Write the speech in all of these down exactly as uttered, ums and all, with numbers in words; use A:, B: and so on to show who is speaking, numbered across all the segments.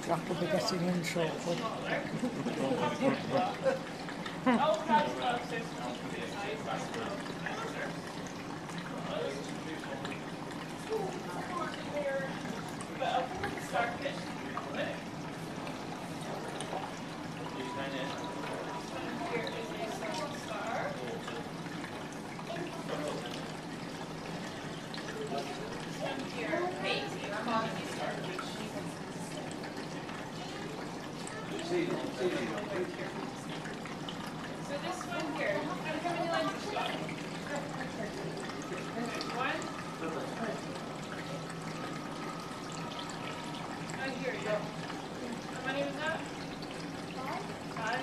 A: That'll be getting in shortly.
B: So this one here, how many lines have you got? One. Oh, here you go. How many was that? Five. Five.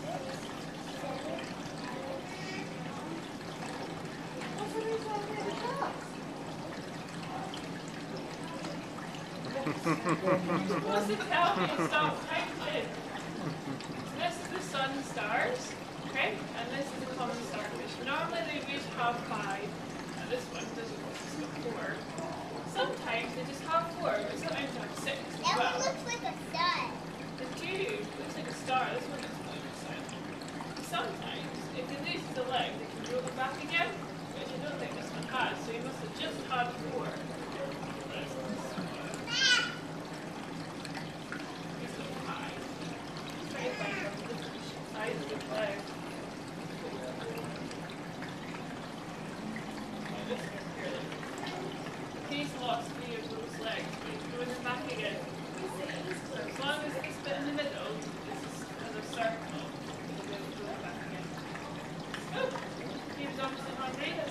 B: Supposed to tell me to stop typing. This is the sun and stars, okay? And this is the common starfish. Normally they would have five, and this one doesn't just have four. Sometimes they just have four, but sometimes they have six as
C: that
B: well.
C: One looks like a sun.
B: They do. It looks like a star. This one looks like a sun. Sometimes, if they lose the leg, they can grow them back again, which I don't think this one has, so you must have just had four. He's lost three of those legs, but he's growing them back again. So as long as this bit in the middle is as a circle, he'll be able to grow them back again. Oh, he was obviously hungry.